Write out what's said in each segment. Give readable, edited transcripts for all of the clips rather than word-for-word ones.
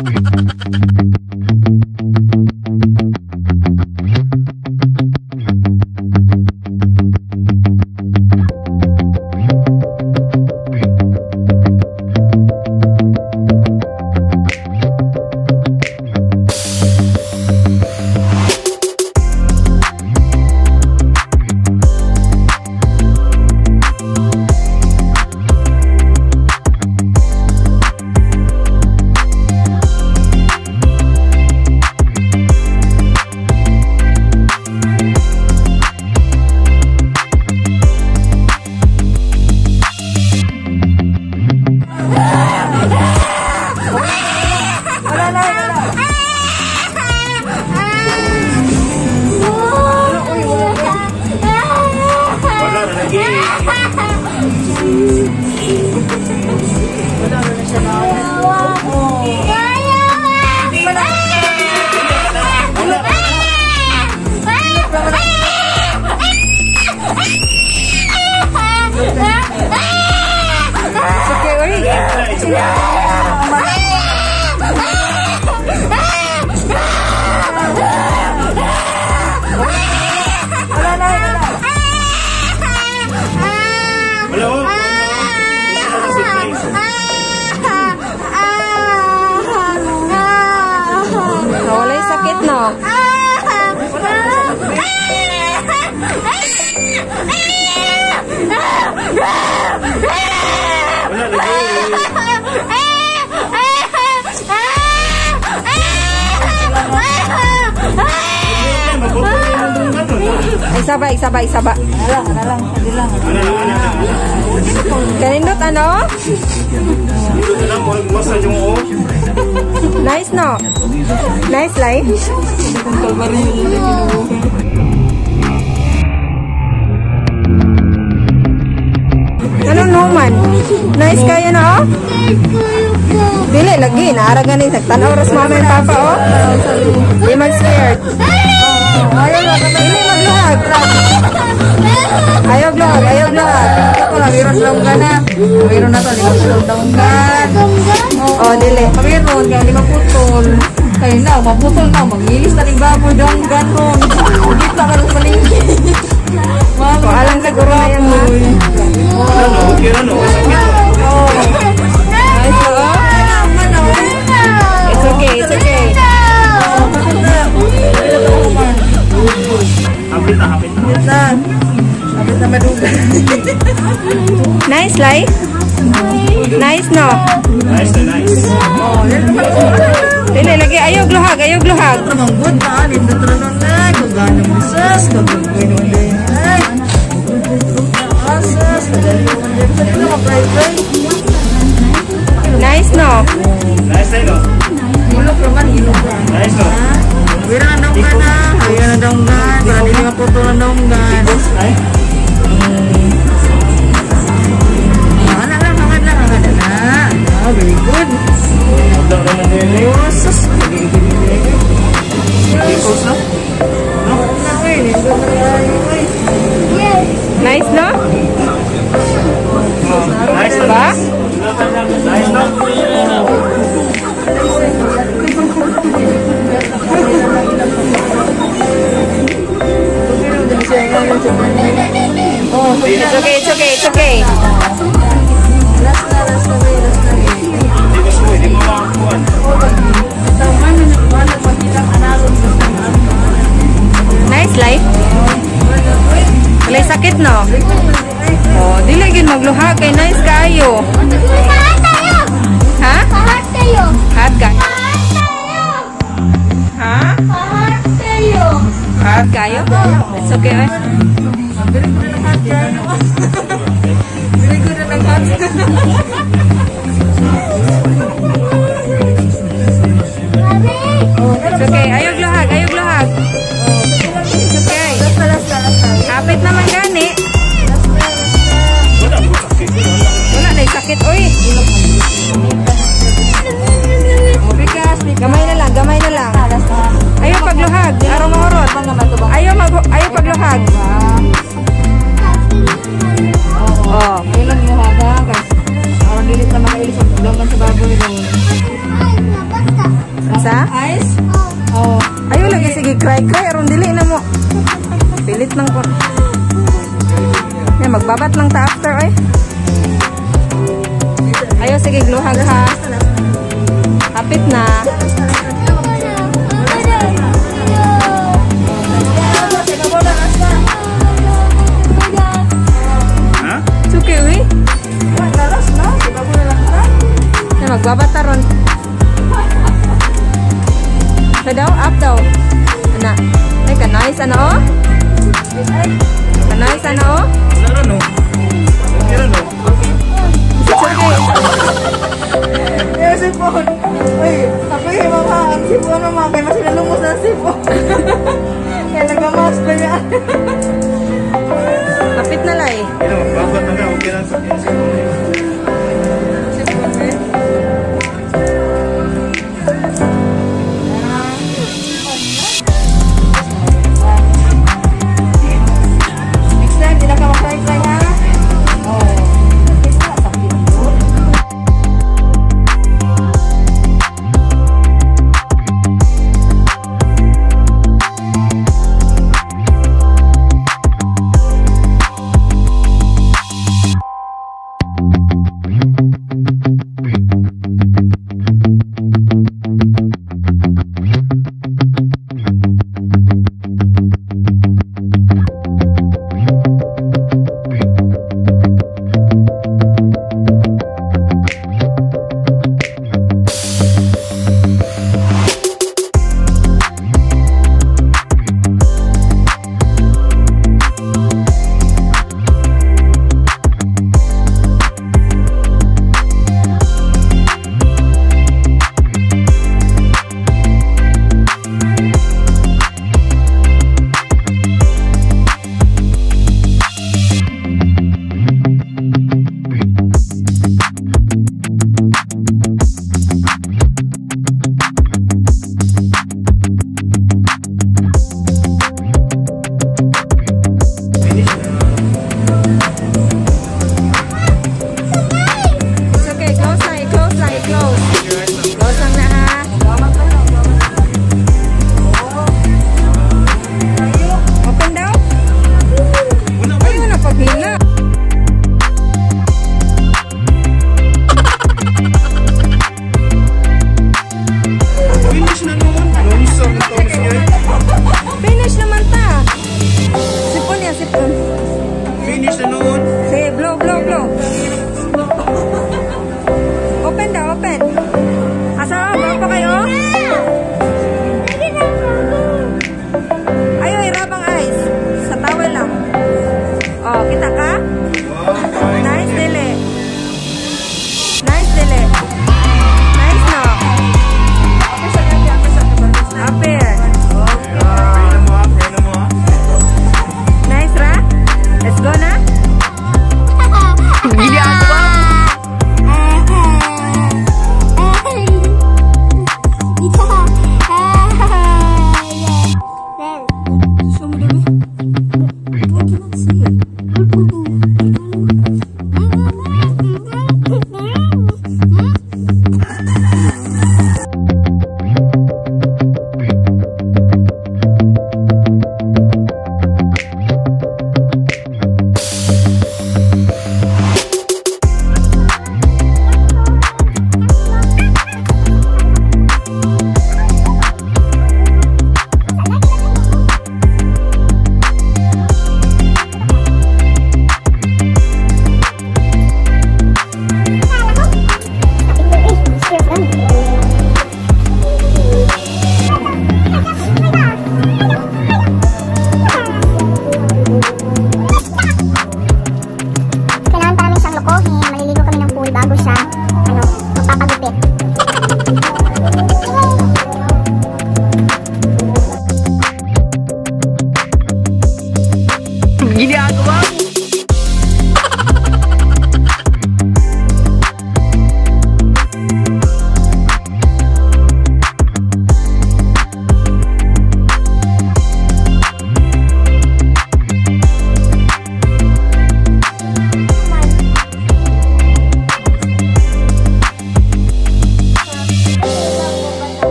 Isaba. Kanindot ano? Nice no? Nice life? Ano naman? Nice kaya na oh? Dili lagi, naaragan ni tanaw ras mama and papa oh. Di mag-scared. Dili magluhag. Ayaw vlog. Ito lang, meron lang ka na. Meron na ito, 5 daw ka. Oh, dili. Meron ka, 5 putol. Kaya na, maputol na. Mag-ilis na rin baboy daw ganon. Higit na ka lang palingki. Alam siguro na yan ma. It's okay. Hapit na maduga. Nice life? Nice no? Nice. Oh, dili lagi ayaw gluhag. Tamang good na, dito tranon na, kagana mo sas, kagagawin mo din. Ay. Asas, kadali mo fry. Nice no? Nice no? Hilak naman. Nice no? Wira na daw ka na, haya na daw ka, para di maputol na daw ka. Ay? Oh, very good. Sus. Nice no? Nice ba? Nice no? Oh, it's okay. Last na. Hindi mo makakuha. Nice life? Walay sakit no? Oh, dili gid magluha kay nice kayo. Ha? Hard kayo. Ha? Hard kayo? It's okay. Very good na lang. It's okay. Ayog luhag. It's okay. Hapit naman gani. Wala na sakit oy. Gamay na lang. Ayaw pagluhag. Araw mahurot. Ayaw pagluhag. Oh, Ilang mo ha, guys. Araw dilit na makailis ang sa baboy doon. Isa? Ice? Oh. Ayaw lagi, sige, cry. Aron dili na mo. Pilit lang ko. Yan, magbabat lang ta after, eh. Ayaw, sige, gluhag ha. Hapit na. It's okay, uy. Yan, magbabat ta ron. Sa daw, up daw. Ana. Ay, kanais, ano, oh? Kanais, ano, oh? Ano? Ano? It's okay. Yung sipon. Uy, ako yung mama. Ang sipon naman. Kaya mas nalumos na sipon. Kaya nagmamas pa niya. Kapit na lang, eh. Ito, babat na ka. Okay lang sa sipon. Sipon, eh. Next time, hindi na ka mag-try ha. Oh.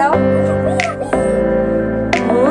daw? Oh.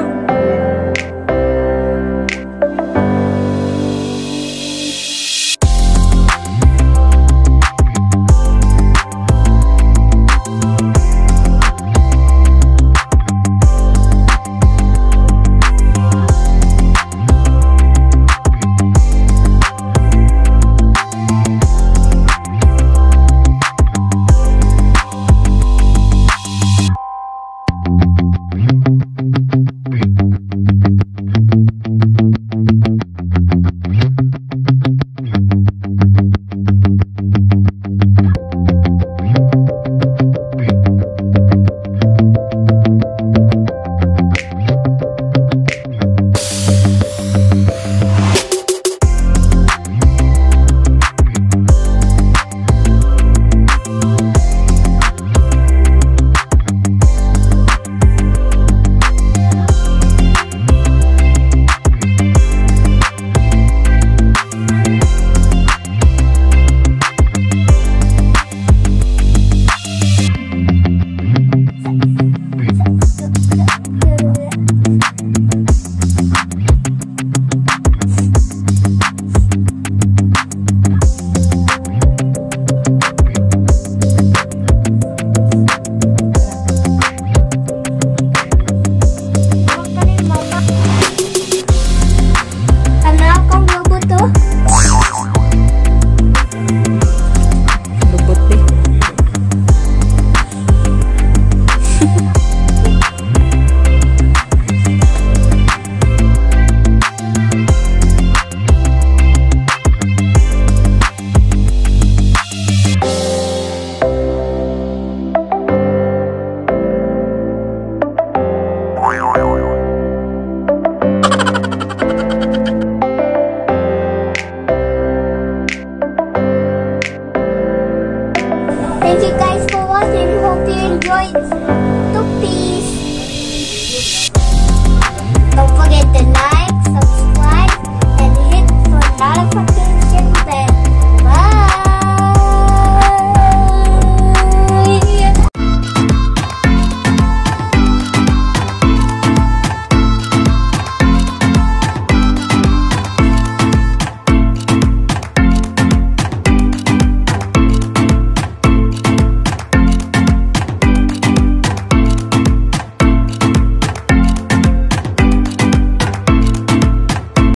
RYR